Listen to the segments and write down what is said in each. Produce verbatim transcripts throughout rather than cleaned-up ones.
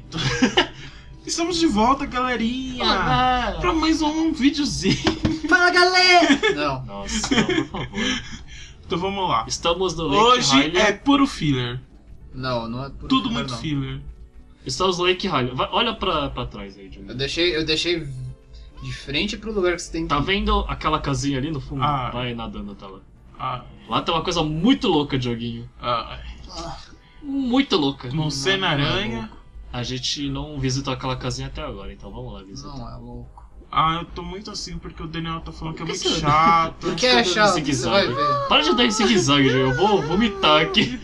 Estamos de volta, galerinha! Ah, Pra mais um videozinho. fala, galera! Não. Nossa, não, por favor. Então vamos lá. Estamos no Lake Hoje Hylia. é puro filler. Não, não é puro Tudo filler, muito não. filler. Estamos no Lake Hylia. Vai- Olha pra, pra trás aí, Diogo. Eu deixei, eu deixei de frente pro lugar que você tem que Tá ir. vendo aquela casinha ali no fundo? Ah. Vai nadando até lá. Ah, Lá tem uma coisa muito louca, Dioguinho. ah, Muito louca. você na aranha. A gente não visitou aquela casinha até agora, então vamos lá visitar. Não, é louco. Ah, eu tô muito assim porque o Daniel tá falando que é Por que muito você- chato. Por que tô é dando chato? Você zigue-zague. vai ver. Para de dar em zigue-zague, Diogo. Eu vou vomitar aqui.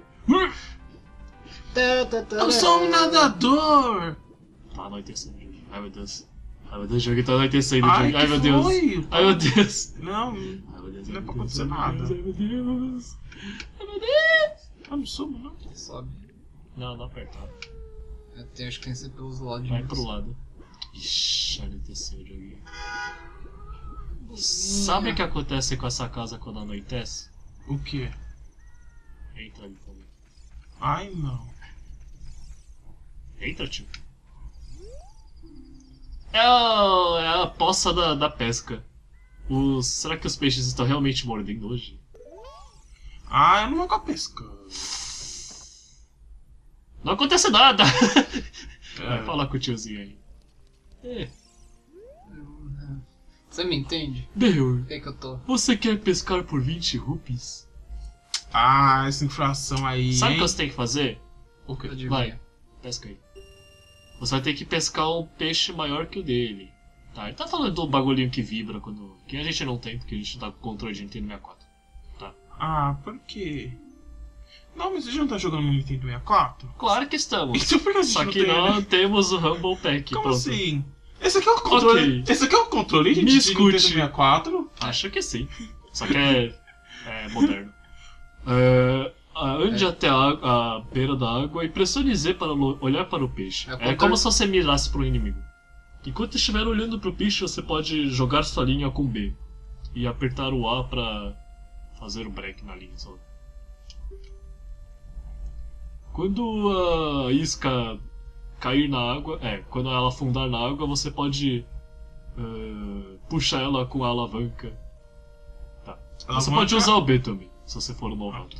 Eu sou um nadador! Tá anoitecendo, Diogo. Ai, meu Deus. Ai, meu Deus, Diogo, tá anoitecendo, Ai, Diogo. Ai, que meu Deus. foi? Ai, meu Deus. Não, Ai, meu Deus. Não é ai, pra meu Deus, acontecer ai, meu nada. Deus, Ai, meu Deus. Ai, meu Deus. eu não subo, não. Sobe. Não, não aperta. Eu tenho, acho que tem que ser pelos lados. Vai pro lado. Ixi, anoiteceu, Diogo. Sabe o que acontece com essa casa quando anoitece? O quê? Entra ali também. Ai, não. Entra, tio. É a, é a poça da, da pesca. Os, será que os peixes estão realmente mordendo hoje? Ah, eu não vou com a pesca. Não acontece nada! Vai É. falar com o tiozinho aí. É. Você me entende? Deur, Por que que eu tô? você quer pescar por vinte rupees? Ah, essa inflação aí. Sabe o hein? que você tem que fazer? O quê? Adivinha. Vai, pesca aí. Você vai ter que pescar um peixe maior que o dele. Tá, ele tá falando do bagulhinho que vibra quando. Que a gente não tem, porque a gente tá com controle de Nintendo sessenta e quatro. Ah, por quê? Não, mas você já não tá jogando no Nintendo sessenta e quatro? Claro que estamos. Então por que a gente Só não que tem? não temos o Rumble Pack. Como pronto. assim? Esse aqui é o controle. Ok. Esse aqui é o controle de Me Nintendo escute. sessenta e quatro? Acho que sim. Só que é, é moderno. É, ande até a, a beira da água e pressione Z para lo- olhar para o peixe. É É, contra- como se você mirasse para o inimigo. Enquanto estiver olhando para o peixe, você pode jogar sua linha com B. E apertar o A para fazer o break na linha. Só. Quando a isca cair na água, é, quando ela afundar na água, você pode eh, puxar ela com a alavanca. Tá. Você Alavanca? pode usar o B também, se você for um novato.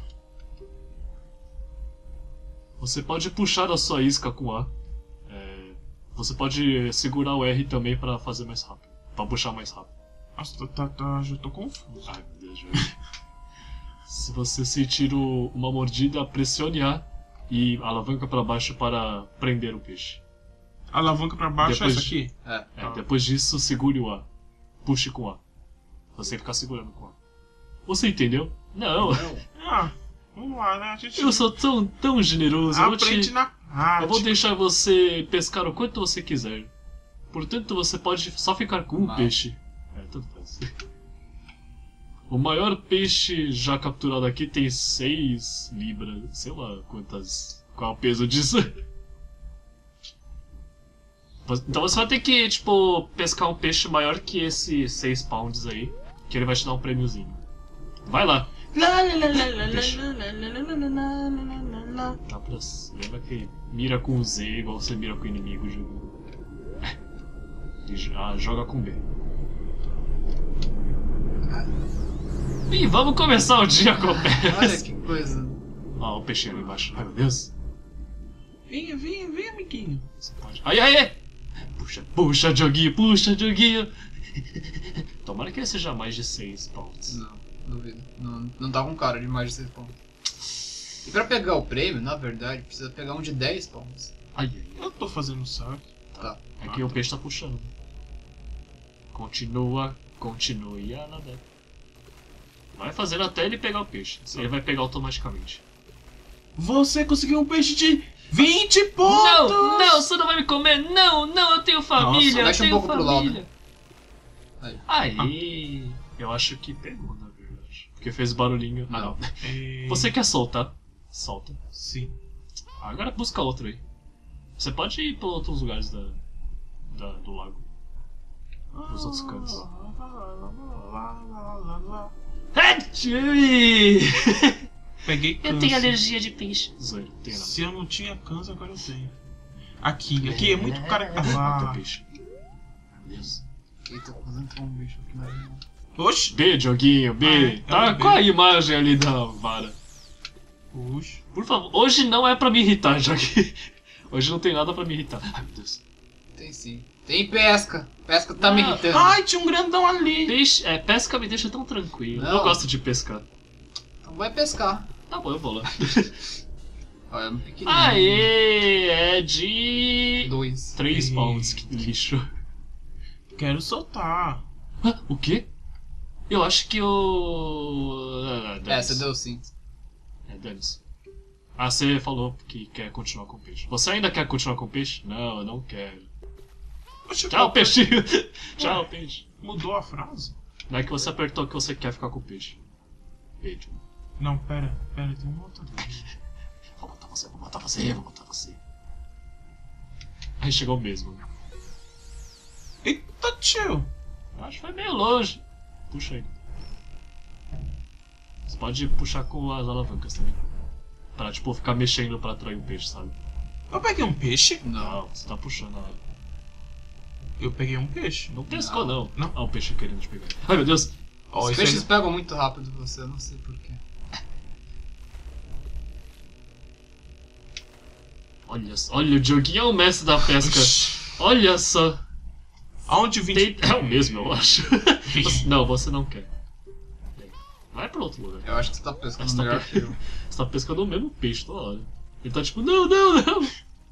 Você pode puxar a sua isca com A. É, você pode segurar o R também pra fazer mais rápido. Pra puxar mais rápido. Nossa, tá, tá, tá, já tô confuso. Ai meu Deus, velho. Se você sentir o- uma mordida, pressione A e alavanca pra baixo para prender o peixe. Alavanca pra baixo Depois é essa de- aqui? É. É, Tá. depois disso, segure o A. Puxe com A. Você ficar segurando com A. Você entendeu? Não. Não. Ah, vamos lá, né? A gente Eu sou tão, tão generoso. Eu vou, aprende te, na prática. eu vou deixar você pescar o quanto você quiser. Portanto, você pode só ficar com um Mas- peixe. É, tudo faz. O maior peixe já capturado aqui tem seis libras. Sei lá quantas. Qual é o peso disso? Então você vai ter que, tipo, pescar um peixe maior que esse seis pounds aí. Que ele vai te dar um prêmiozinho. Vai lá. Lá, lá, lá, lá, lá, lá, lá, lá, lá, lá, lá, lá, lá. Tá pra... Lembra que mira com Z igual você mira com o inimigo, jogo. E já joga com B. E vamos começar o dia com o Olha pés. que coisa. Ó, o peixinho ali embaixo. Ai meu Deus. Venha, venha, venha, amiguinho. Você pode. Ai, ai, ai! Puxa, puxa, Dioguinho, puxa, Dioguinho. Tomara que ele seja mais de seis pontos. Não, duvido. Não, não tá com cara de mais de seis pontos. E pra pegar o prêmio, na verdade, precisa pegar um de dez pontos. Ai, ai, Eu tô fazendo certo. Tá. ai. É que o peixe tá puxando. Continua, continue a nadar. Vai fazendo até ele pegar o peixe. Ele vai pegar automaticamente. Você conseguiu um peixe de vinte pontos! Não, não, você não vai me comer. Não, não, eu tenho família, eu mexe um tenho pouco pro lado. família. Aí. Aí, eu acho que pegou, na verdade. Porque fez barulhinho. Ah, não. É... Você quer soltar? Solta. Sim. Agora busca outro aí. Você pode ir para outros lugares da, da- do lago. Nos outros cantos. Hatchui! Peguei câncer. Eu tenho alergia de peixe. Zoeira, tem não. Se eu não tinha câncer, agora eu tenho. Aqui, aqui é muito cara. Mata Ah. peixe. Meu Deus. Eita, quase entrou um bicho aqui na minha. Oxi. B, Dioguinho, B. Ah, é, Tá é o B. com a imagem ali da vara. Oxi. Por favor, hoje não é pra me irritar, Dioguinho. Hoje não tem nada pra me irritar. Ai, meu Deus. Tem sim. Tem pesca. Pesca tá me Ah. irritando. Ai, tinha um grandão ali. Peixe, é, pesca me deixa tão tranquilo. Não. Eu gosto de pescar. Então vai pescar. Tá bom, eu vou lá. Olha, é um pequenininho. Aê, é de... Dois. três Ei. pounds, que lixo. Quero soltar. Ah, o quê? Eu acho que o... Ah, É, dane-se. você deu sim. É, dane-se. Ah, você falou que quer continuar com o peixe. Você ainda quer continuar com o peixe? Não, eu não quero. Oxi, Tchau, peixinho. Tchau, peixe. Mudou a frase? Não é que você apertou que você quer ficar com o peixe. Beijo. Não, pera, pera, tem um outro ali. Vou matar você, vou matar você, vou matar você. Aí chegou mesmo. Eita, tio. Acho que foi meio longe. Puxa aí. Você pode puxar com as alavancas também. Pra, tipo, ficar mexendo pra atrair o peixe, sabe? Eu peguei um peixe? Não. Não, você tá puxando a... Eu peguei um peixe. Não pescou, não. Não. Ah, o peixe querendo te pegar. Ai, meu Deus. Ó, Os esse peixes aí- pegam muito rápido você, eu não sei porquê. Olha só. Olha, o Dioguinho é o mestre da pesca. Olha só. Aonde vim? Tem... É o mesmo, eu acho. Você- Não, você não quer. Vai pra outro lugar. Eu acho que você tá pescando Você tá melhor pe- que eu. Você tá pescando o mesmo peixe toda hora. Ele tá tipo, não, não, não.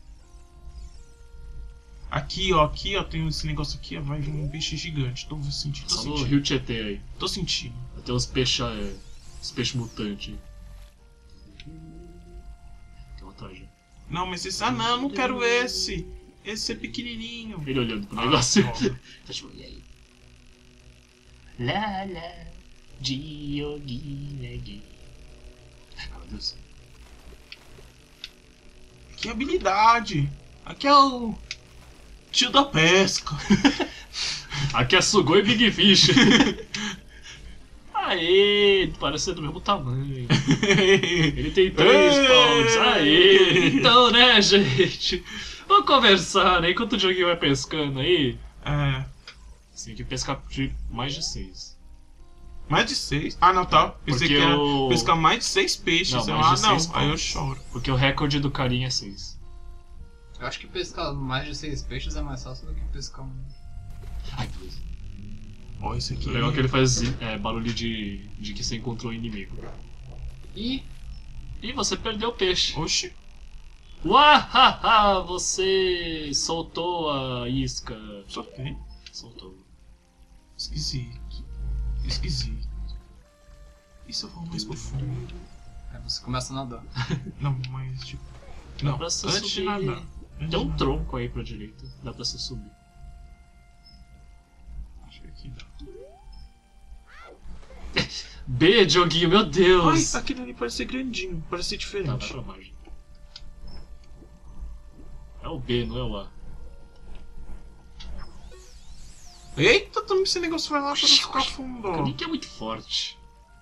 Aqui, ó, aqui, ó, tem esse negócio aqui, ó, vai vir um peixe gigante. Tô sentindo, tô Só no sentindo. Rio Tietê aí. Tô sentindo. Tem uns peixes. É, uns peixes mutantes. Tem uma atrás já. Não, mas esse. Ah, não, não quero esse. Esse é pequenininho. Ele olhando pro Ah, negócio. droga. Tá tipo, e aí? Lá, lá, Dioguinho, Gui. Ai, meu Deus. Aqui é habilidade. Aqui é o. Tio da pesca. Aqui é Sugoi e Big Fish. Aê, parece ser do mesmo tamanho. Ele tem três Ei! pounds. Aê, então né, gente? Vamos conversar, né? Enquanto o Dioguinho vai pescando aí. É. Você tem que pescar de mais de seis. Mais de seis. Ah, não, tá. Pensei Porque que era o- pescar mais de seis peixes. Não, Eu- mais ah, de não. seis Aí eu pontos. choro. Porque o recorde do carinha é seis. Eu acho que pescar mais de seis peixes é mais fácil do que pescar um. Ai, meu Deus. Ó, esse aqui. O legal é que ele faz é, barulho de, de que você encontrou o inimigo. E E você perdeu o peixe. Oxi. Uahaha! Você soltou a isca. Soltei. Soltou. Esquisito. Esquisito. E se eu for mais pro fundo? aí você começa a nadar. Não, mas tipo. Não, pra você antes de subir. nadar. Antes Tem de um nadar. tronco aí pra direita. Dá pra você subir. Acho que aqui dá. B, Dioguinho, meu Ai, Deus! aquele ali parece ser grandinho. Parece ser Tá, diferente. vai pra margem. É o B, não é o A. Eita, também esse negócio vai lá pra não ficar fundo, O ó. caminho que é muito forte.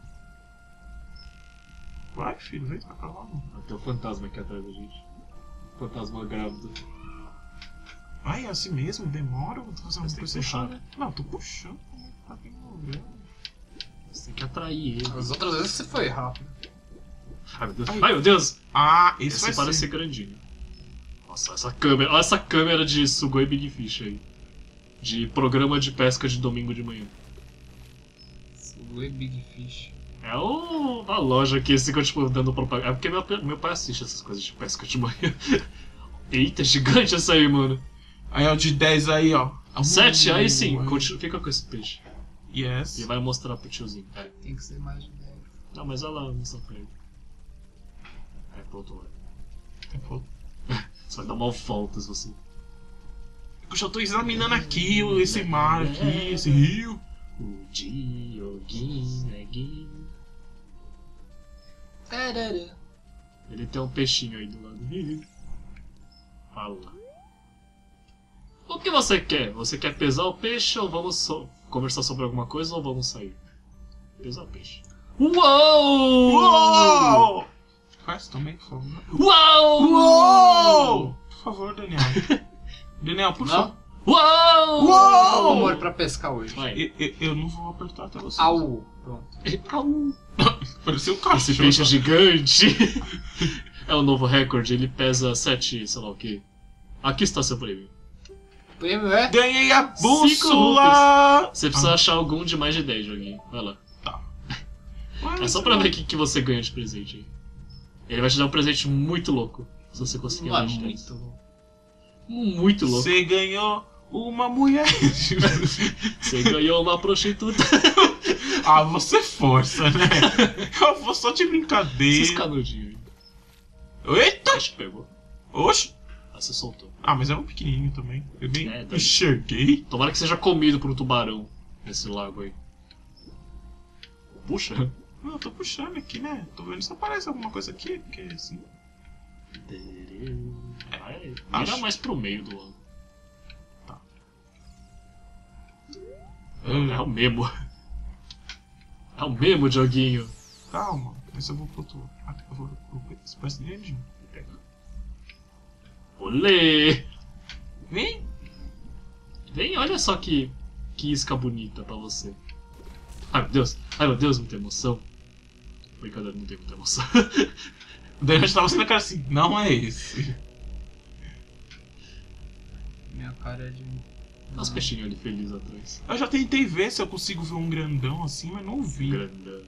Vai, filho, vem pra cá logo. Ah, tem um fantasma aqui atrás da gente. Fantasma grávido. Ai, é assim mesmo? Demora? Vou fazer uma Você tem que coisa puxar. errada. Não, tô puxando. Tá bem mover. Você tem que atrair ele. As outras vezes você foi rápido. Ai, meu Deus. Ai. Ai, meu Deus! Ah, esse, Esse vai parece ser. ser grandinho. Nossa, essa câmera. Olha essa câmera de Sugoi Big Fish aí. De programa de pesca de domingo de manhã. Sugoi Big Fish. É o... a loja que esse que eu tipo dando propaganda. É porque meu, meu pai assiste essas coisas de pesca de manhã. Eita, gigante essa aí, mano. Aí, ó, de dez aí, ó. Sete, aí sim, Ai. continua, fica com esse peixe. Yes. E vai mostrar pro tiozinho. É. Tem que ser mais de dez. Não, mas ela não está perto. É pro outro lado. Você vai dar mal voltas você. Eu já tô examinando aqui o- esse mar aqui, esse rio. O Dioguinho é Gui. Tarará. Ele tem um peixinho aí do lado. Fala. O que você quer? Você quer pesar o peixe ou vamos so- conversar sobre alguma coisa ou vamos sair? Pesar o peixe. Uou! Uou! Faz também, por favor. Uou! Uou! Por favor, Daniel. Daniel, por Não? favor. Uou! Uou! Amor pra pescar hoje. Vai. Eu, eu- eu não vou apertar até você. Au. Pronto. Au. Pareceu um cachorro. Esse peixe é gigante. É o novo recorde, ele pesa sete, sei lá o que. Aqui está seu prêmio. O prêmio é... Ganhei a Cinco bússola! Você precisa achar algum de mais de dez, joguinho. Vai lá. Ah, É só pra ver o que, que você ganha de presente aí. Ele vai te dar um presente muito louco. Se você conseguir Não é mais de dez. muito louco. Muito louco. Você ganhou uma mulher. Você ganhou uma prostituta. Ah, você força, né? Eu vou só de Esses brincadeira. canudinhos aí. Eita! Acho que pegou. Oxe! Ah, você soltou. Ah, mas é um pequenininho também. Eu nem É, tá. enxerguei. Tomara que seja comido por um tubarão nesse lago aí. Puxa. Não, eu tô puxando aqui, né? Tô vendo se aparece alguma coisa aqui, porque assim. Vai, vira Acho. mais pro meio do lago. Tá. É, é o Memo. É o Memo, Dioguinho. Calma, mas eu vou pro outro. Ah, eu vou pro Express Engine. Olê! Vem! Vem, olha só que, que isca bonita pra você. Ai meu Deus, ai meu Deus, muita emoção. Brincadeira, não tem muita emoção. O Daniel tava sendo cara assim, não é esse. Minha cara é de... Olha os peixinhos ali felizes atrás. Eu já tentei ver se eu consigo ver um grandão assim, mas não vi. Grandão.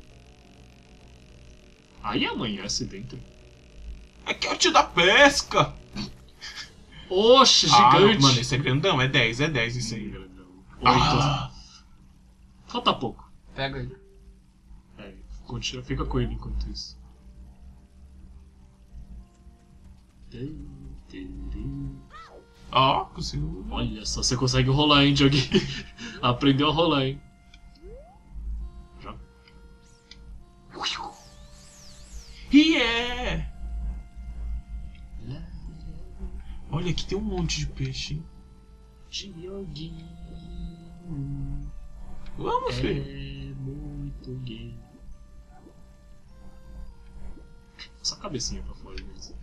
Aí amanhece dentro. Aqui é o tio da pesca! Oxe, Ah, gigante! mano, esse é grandão, é dez, é dez isso aí. Grandão. Oito. Ah, Falta pouco. Pega ele. É, continua, fica com ele enquanto isso. ó, consigo. Olha só, você consegue rolar, hein, Dioguinho? Aprendeu a rolar, hein? Já. Yeah! Olha, aqui tem um monte de peixe, hein? Dioguinho Vamos, filho. é muito gay. Só a cabecinha pra fora mesmo.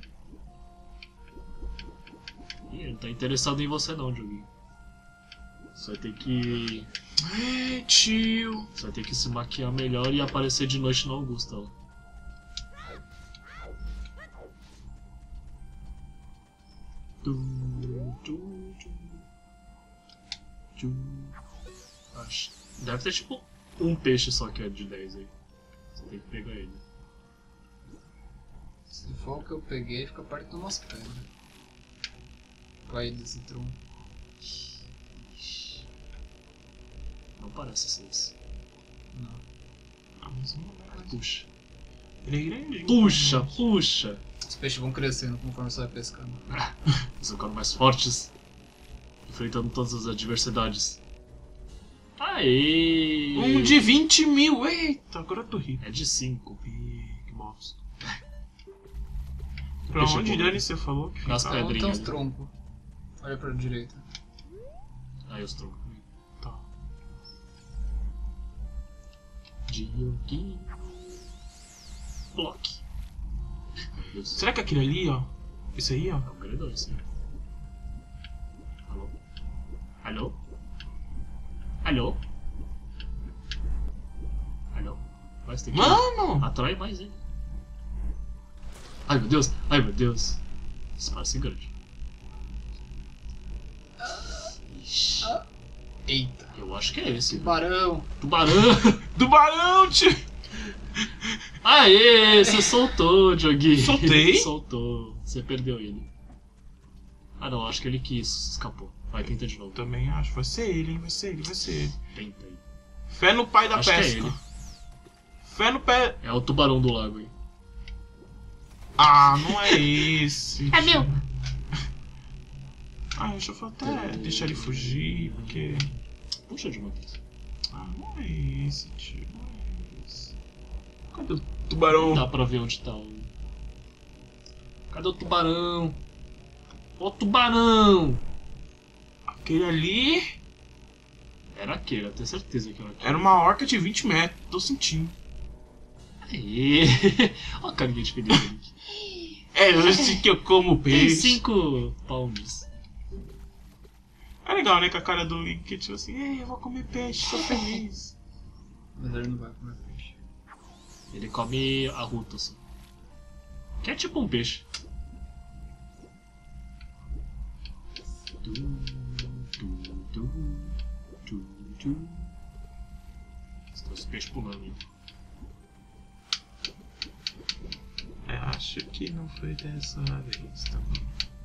Ih, ele não tá interessado em você não, Dioguinho. Você vai ter que. É, tio. Você vai ter que se maquiar melhor e aparecer de noite na Augusta lá. Tu, tu, tu, tu. Acho. Deve ter tipo um peixe só que é de dez aí. Você tem que pegar ele. Se for o que eu peguei, fica perto de umas pedras. Vai desse tronco. Não parece ser esse. Não. Ah, mas não é mais. Puxa. Ele é grande. Puxa, puxa. Os peixes vão crescendo conforme você vai pescando. Eles vão ficando mais fortes. Enfrentando todas as adversidades. Aê! Um de vinte mil. Eita, agora eu tô rico. É de cinco. Ih, que bosta. Pra Deixa onde, eu Dani, você falou que Nas ficava? Onde tem pedrinhas. uns troncos? Olha pra direita. Aí os troncos. Tá. Dioguinho. Block. Meu Deus. Será que é aquele ali, ó? Esse aí, ó? É um grandão esse. Alô? Alô? Alô? Alô? Vai, você tem que Mano! atrai mais ele. Ai meu Deus, ai meu Deus. Isso parece grande. Ixi, Eita. eu acho que é esse. Tubarão. Tubarão! Tubarão, tio! Aê, você soltou, Dioguinho. Soltei? Soltou. Você perdeu ele. Ah não, acho que ele quis, escapou. Vai, tenta de novo. Também acho. Vai ser ele, hein? Vai ser ele, vai ser ele. Tenta aí. Fé no pai da Acho que é pesca. ele. Fé no pé. É o tubarão do lago aí. Ah, não é esse. É meu. Ah, deixa eu até deixar ele fugir, porque. Puxa de uma vez. Ah, não é esse, tio. Não é esse. Cadê o tubarão? Dá pra ver onde tá o... Cadê o tubarão? Ô tubarão! Aquele ali Era aquele, eu tenho certeza que era aquele. era uma orca de vinte metros. Tô sentindo. Aê! Olha a carinha de feliz dele. É hoje que eu como Tem peixe. cinco palmes. É legal, né? Com a cara do Link, que tipo assim, ei, eu vou comer peixe, tô feliz. Mas ele não vai comer peixe. Ele come a ruta só. Que é tipo um peixe. Tu, tu, tu, tu, tu. Estão os peixes pulando aí. É, acho que não foi dessa vez, tá bom.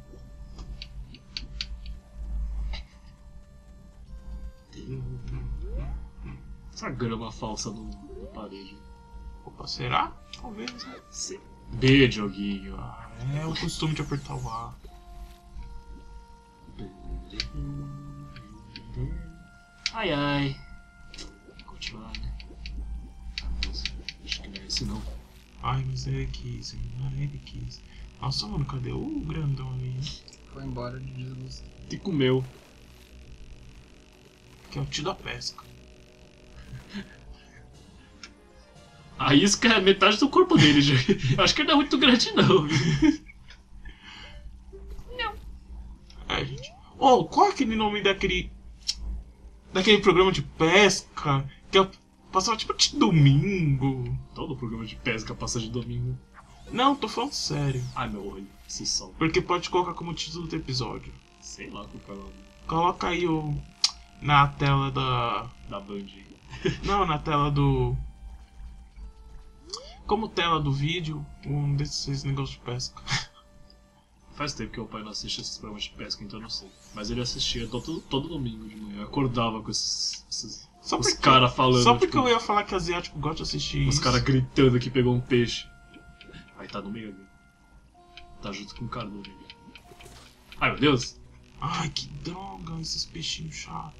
Essa grama falsa no, na parede. Opa, será? Talvez, né? Sim. B, Dioguinho. Ah, é o costume de apertar o A. Ai ai. Continuar, né? Acho que não é esse não. Ai, mas ele quis, hein? Ah, ele quis. Nossa, mano, cadê o grandão ali? Foi embora de desgosto. Te comeu. Que é o tio da pesca. A isca é metade do corpo dele, gente. Acho que ele não é muito grande, não. É, gente. Oh, qual é aquele nome daquele. Daquele programa de pesca que eu passava tipo de domingo? Todo programa de pesca passa de domingo. Não, tô falando sério. Ai, meu olho. Se sol. Porque pode colocar como título do episódio. Sei lá qual que é o nome Coloca aí o. Na tela da. da Band. Não, na tela do. Como tela do vídeo, um desses negócios de pesca. Faz tempo que o pai não assiste esses programas de pesca, então eu não sei. Mas ele assistia todo, todo domingo de manhã. Eu acordava com esses, esses Só os porque, caras falando. só porque tipo, eu ia falar que asiático gosta de assistir os isso. caras gritando que pegou um peixe. Aí tá no meio ali. Tá junto com o cara do meio. Ai, meu Deus. Ai, que droga, esses peixinhos chatos.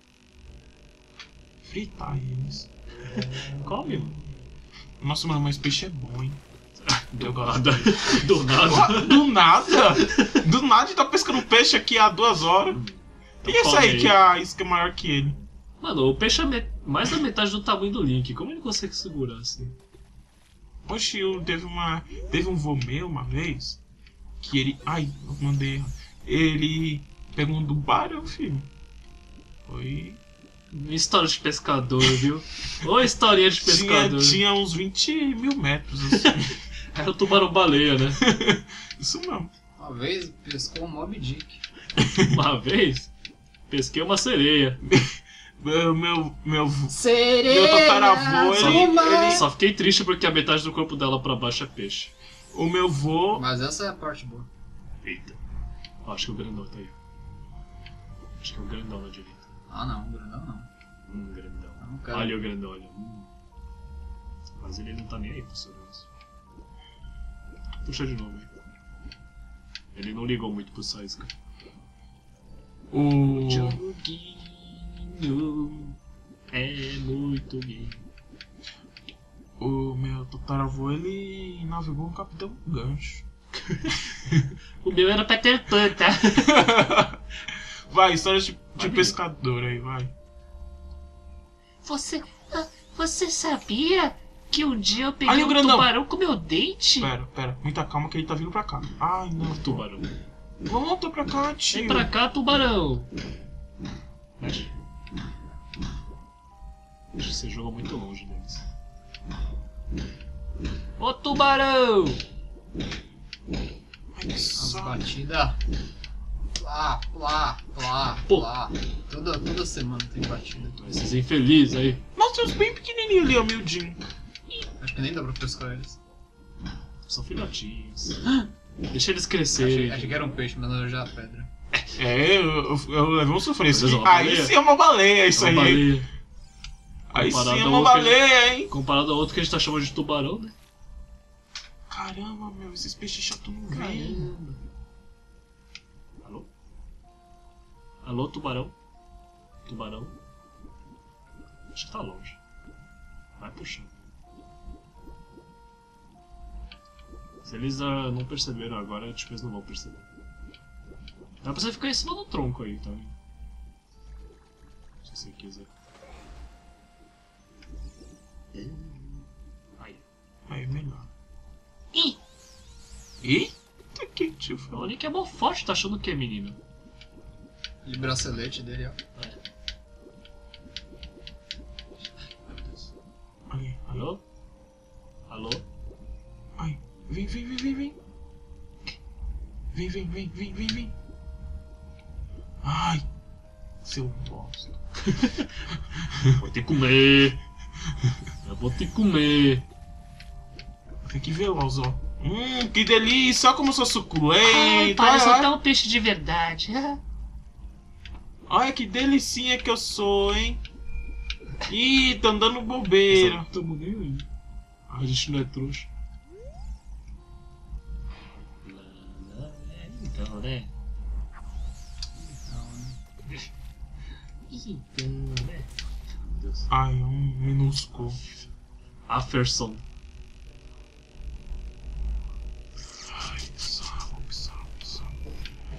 Fritar eles. Come, mano. Nossa, mano, mas peixe é bom, hein? Do Eu gosto. nada. Do nada. Do nada? Do nada tá pescando peixe aqui há duas horas. E esse come aí aí. que a isca é maior que ele? Mano, o peixe é me- mais da metade do tamanho do Link. Como ele consegue segurar assim? Oxi, eu teve uma. Teve um vô meu uma vez que ele. Ai, eu mandei errado. Ele pegou um tubarão, filho. Foi. História de pescador, viu? Ô, historinha de Tinha, pescador. tinha uns vinte mil metros, assim. Era o tubarão-baleia, né? Isso mesmo. Uma vez pescou um Moby Dick. Uma vez, pesquei uma sereia. Meu. Meu. Meu, Sereia! meu tataravô, Só, ele, ele. só fiquei triste porque a metade do corpo dela pra baixo é peixe. O meu vô. Mas essa é a parte boa. Eita. Ó, acho que o grandão tá aí. Acho que é o grandão na direita. Ah não, grandão não. Hum, grandão. Não, cara. Olha o grandão, olha. Hum. Mas ele não tá nem aí pro seu negócio. Puxa de novo aí. Ele não ligou muito pro Saisca. O. Joguinho é muito gay. O meu tataravô, ele navegou um capitão com gancho. O meu era Peter Pan, tá? Vai, história de, de Vai, pescador aí, vai. Você, ah, você sabia que um dia eu peguei Ali o um grandão. tubarão com meu dente? Pera, pera, muita calma que ele tá vindo pra cá. Ai, não. Tubarão. Volta pra cá, tio. Vem pra cá, tubarão. Acho que você jogou muito longe deles. Ô, tubarão! Ai, que As saco. batidas. Plá, plá, plá, Pô. plá. Toda, toda semana tem batida. Esses infelizes aí. Nossa, tem uns bem pequenininhos ali, ó, miudinho. Acho que nem dá pra pescar eles. São filhotinhos. Deixa eles Achei, crescerem. achei que era um peixe, mas era já a pedra. É, eu, eu, eu levei um sofrência. Mas é uma Aí baleia? sim é uma baleia, isso É uma aí. baleia. Aí sim Comparado é ao uma outro que- baleia, hein. Comparado ao outro que a gente tá chamando de tubarão, né? Caramba, meu, esses peixes chatos não vêm. Caramba. Alô? Alô, tubarão? Tubarão? Acho que tá longe. Vai puxando. Se eles ah, não perceberam agora, acho que eles não vão perceber. Dá pra você ficar em cima do tronco aí, tá? Se você quiser. Aí. Aí, melhor. Ih, E? Tá quente, eu falo. O Link é mó forte, tá achando o que, menino? De bracelete dele, ó. Ai, ai, Alô? Alô? ai. Vem, vem, vem, vem, vem. Vem, vem, vem, vem, vem, vem. Ai, seu bosta. Vou te comer. Eu vou te comer. Tem que veloz, ó. Hum, que delícia, olha como eu sou Ai, suculento. parece Olha, até um peixe de verdade. olha que delicinha que eu sou, hein. Ih, tá andando bobeira. Não tamo nem aí. A gente não é trouxa. Então, né? Então, né? Meu Deus. Ai, é um minúsculo. Aferson. Ai, salve, salve, salve.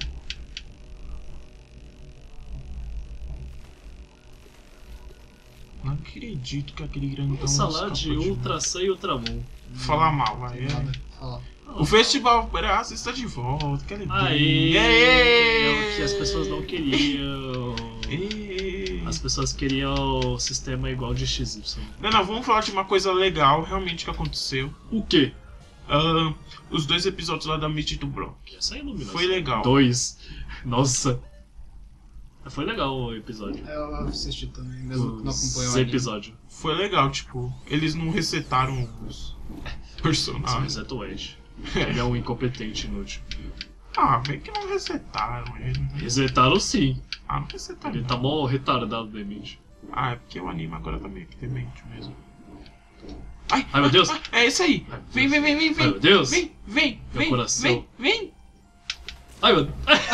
Não acredito que aquele grandão Salade escapou de Ultra C e Ultramon. Fala mal, vai. Tem É. nada pra falar. O Festival Braço está de volta, que alegria. Aê! Aê! É o que as pessoas não queriam. Aê! As pessoas queriam o sistema igual de X Y. Não, não, vamos falar de uma coisa legal realmente que aconteceu. O quê? Ah, os dois episódios lá da Meet do Block. Essa é a iluminação. Foi legal. Dois. Nossa. Foi legal o episódio. Eu assisti também, mesmo que não acompanhou Os o anime. episódio. Foi legal, tipo, eles não resetaram os Só personagens. reseta o Edge. Ele é um incompetente inútil. Ah, bem que não resetaram ele. né? Resetaram sim. Ah, não resetaram. Ele tá mó retardado demente. Ah, é porque o anime agora tá meio que demente mesmo. Ai, Ai meu Deus! ah, é esse aí! Ai, meu Vem, Deus. vem, vem, vem, vem! Ai meu Deus! Vem, vem, Meu vem, coração. vem, vem! Ai meu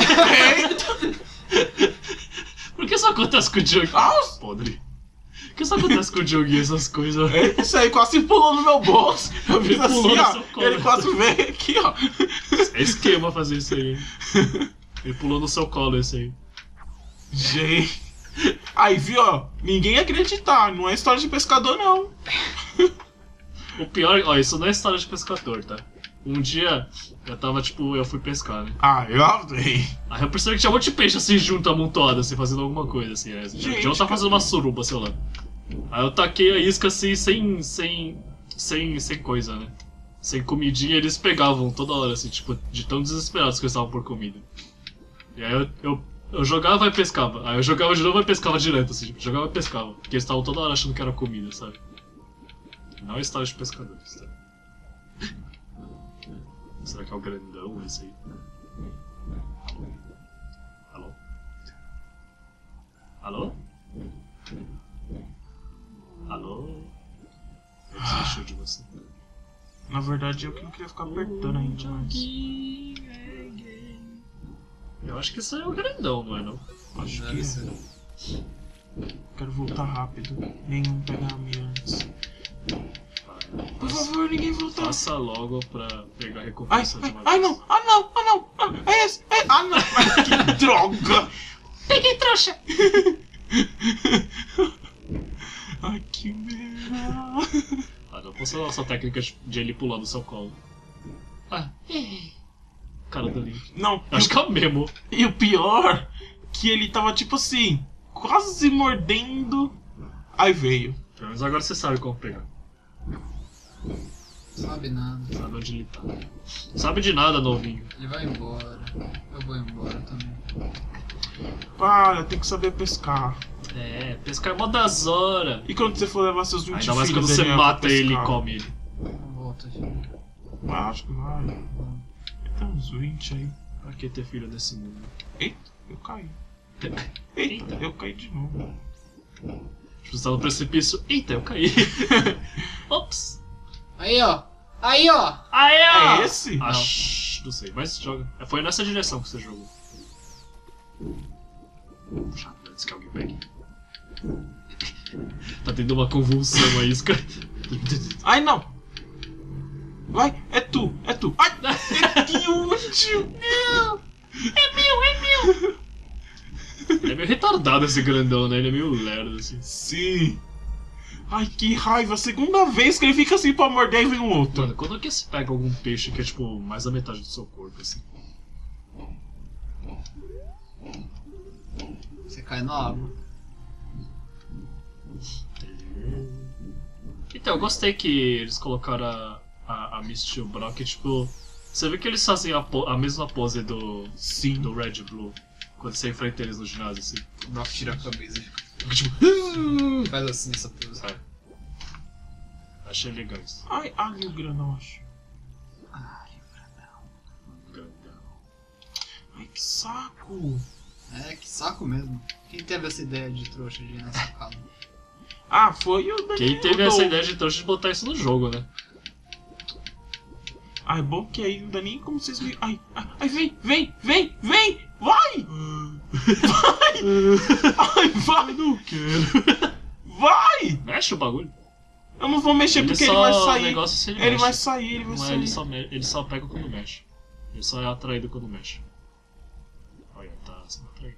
Por que isso acontece com o Diogo? Nossa! Podre. Por que isso acontece com o Diogo e essas coisas? É, esse aí quase pulou no meu bolso. Eu fiz Ele assim, pulou no ó. seu colo. Ele quase veio aqui, ó. É esquema fazer isso aí. Ele pulou no seu colo esse aí. Gente. Aí, viu, ó. Ninguém ia acreditar. Não é história de pescador, não. O pior, ó, isso não é história de pescador, tá? Um dia, eu tava, tipo, eu fui pescar, né? Ah, eu adorei. Aí eu percebi que tinha um monte de peixe assim junto, amontoado, assim, fazendo alguma coisa, assim, né? Gente, O John tá fazendo uma suruba, sei lá. Aí eu taquei a isca assim, sem. sem. sem. sem coisa, né? Sem comidinha, eles pegavam toda hora, assim, tipo, de tão desesperados que eles estavam por comida. E aí eu, eu, eu jogava e pescava. Aí eu jogava de novo e pescava direto, assim, tipo, jogava e pescava. Porque eles estavam toda hora achando que era comida, sabe? Não é história de pescadores, tá? Será que é o grandão esse aí? Alô? Alô? Alô? Eu desisti de você. Na verdade, eu que não queria ficar apertando ainda, mas... Eu acho que isso aí é o grandão, não é não? Acho Deve que ser. é. Quero voltar rápido. Nenhum pegar-me antes. Por favor, ninguém voltar. Faça logo pra pegar a Ai, recompensa de ai, uma ai, vez. não, ah não, ah não, ah, é esse, é, ah não, ai, que droga. Peguei trouxa! Ai, que merda. Ah, não posso usar essa técnica de ele pular no seu colo. Ah, cara do Link. Não, Acho que é o Memo. e o pior, que ele tava tipo assim, quase mordendo, aí veio. Pelo menos agora você sabe como pegar. Sabe nada. Sabe onde ele tá. Sabe de nada, novinho. Ele vai embora. Eu vou embora também. Para, tem que saber pescar. É, pescar é mó das horas. E quando você for levar seus vinte Ainda mais quando filhos, você Daniel, pra mata ele e pescar? come ele. Volta, filho. Acho que vai. Tem uns vinte aí. Pra que ter filho nesse mundo? Eita, eu caí. Eita, eu caí de novo. Tipo, você tá no precipício. Eita, eu caí. Ops. Aí, ó. Aí, ó. Aí, ó. É esse? Acho, não sei, mas joga. Foi nessa direção que você jogou. Chato, antes que alguém pegue. Tá tendo uma convulsão a isca. Ai, não. Vai, é tu, é tu. Ai, que útil. Não! É meu, é meu! Ele é meio retardado esse grandão, né? Ele é meio lerdo assim. Sim. Ai, que raiva. Segunda vez que ele fica assim pra morder e vem um outro. Mano, quando que você pega algum peixe que é tipo mais da metade do seu corpo, assim? Você cai na água. Então, eu gostei que eles colocaram a, a, a Misty e o Brock, tipo... Você vê que eles fazem a, po a mesma pose do, Sim. do Red Blue quando você enfrenta eles no ginásio, assim. O Brock tira a cabeça e fica. Tipo... Faz assim nessa pose. É. Achei legal isso. Ai, ai, o grandão, acho. Ai, Ai, que saco. é, que saco mesmo. Quem teve essa ideia de trouxa de ir na sacada? Ah, foi o Daniel. Quem teve do- essa ideia de trouxa de botar isso no jogo, né? Ai, bom que aí não dá nem como vocês me... Ai, ai, ai, vem, vem, vem, vem! Vai! Vai! Ai, vai! Não quero. Vai! Mexe o bagulho. Eu não vou mexer porque ele só- vai o sair. negócio se ele Ele mexe. vai sair, ele vai Não é, sair. ele só, me- ele só pega quando mexe. Ele só é atraído quando mexe. Olha, tá sendo atraído.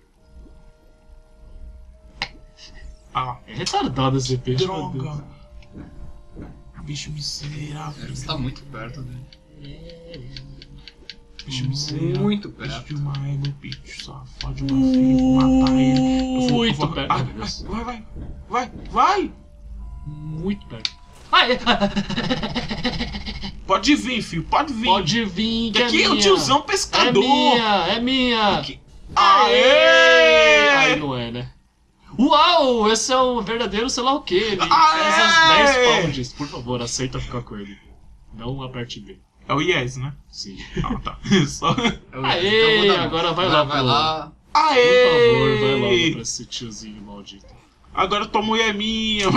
Ah, É retardado esse peixe, meu Deus. droga. Bicho miserável. Você tá muito perto dele. Bicho miserável. Muito Bicho perto. de uma égua, bicho safado de uma filha, vou matar ele. Eu vou- eu Muito vou- perto. Ai, Meu Deus. ai, vai, vai, vai, vai! Muito perto. Ai, Pode vir, filho, pode vir. pode vir, que Aqui é é o minha. tiozão É pescador. minha, é minha. Aqui- Aê! Aí não é, né? Uau, esse é o verdadeiro sei lá o que. Ele Aê! pesa dez pounds. Por favor, aceita ficar com ele. Não aperte B. É o Yes, né? Sim. Ah, tá. Só... Eu- Aê, então vou dar- agora vai agora lá vai pro- lá. Por Aê! favor, vai logo pra esse tiozinho maldito. Agora tua mulher é minha.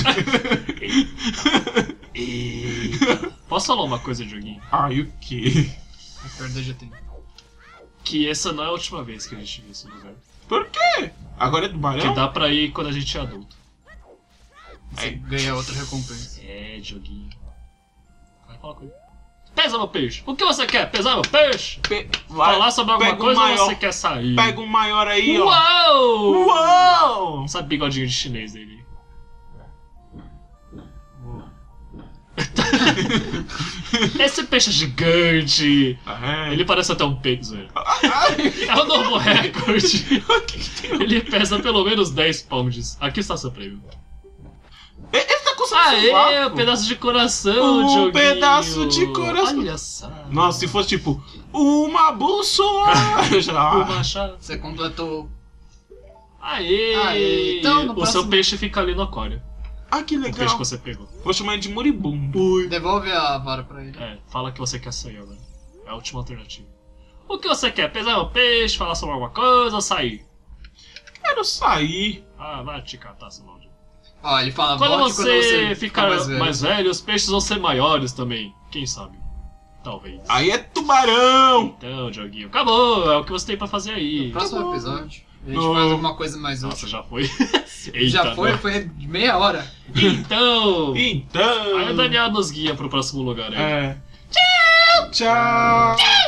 Eita. Posso falar uma coisa, Dioguinho? Ai, o quê? A perda já tem. Que essa não é a última vez que a gente vê esse lugar. Por quê? Agora é do Que barão? dá pra ir quando a gente é adulto. Você ganha outra recompensa. É, Dioguinho. Vai falar com ele. Pesa meu peixe. O que você quer? Pesar meu peixe? Pe- vai, Falar sobre alguma pega um coisa ou maior, você quer sair? Pega um maior aí, ó. Uau! Uau! Sabe bigodinho de chinês dele? Esse peixe é gigante. É. Ele parece até um peixe. Ai, É o novo recorde. o que que tem? Ele pesa pelo menos dez pounds. Aqui está seu prêmio. Ele tá com seu Aê, sovaco. um pedaço de coração, Um Dioguinho. pedaço de coração. Olha só. Nossa, se fosse tipo, uma bússola. Eu já- Uma chave. Você completou. Aê! Aê, então, no o próximo- seu peixe fica ali no aquário. Ah, que O peixe legal. que você pegou. Vou chamar ele de moribundo. Devolve a vara pra ele. É, fala que você quer sair agora. É a última alternativa. O que você quer? Pesar o peixe, falar sobre alguma coisa ou sair? Quero sair. Ah, vai te catar, seu maldito. Ó, ele fala Quando volte você, quando você ficar mais mais velho. velho. os peixes vão ser maiores também. Quem sabe? Talvez. Aí é tubarão. Então, Dioguinho, acabou. É o que você tem pra fazer aí. No próximo episódio, a gente No- faz alguma coisa mais Nossa, útil. já foi. Eita, Já foi, não. foi de meia hora. Então. Então. Aí o Daniel nos guia pro próximo lugar aí. É. Tchau. Tchau.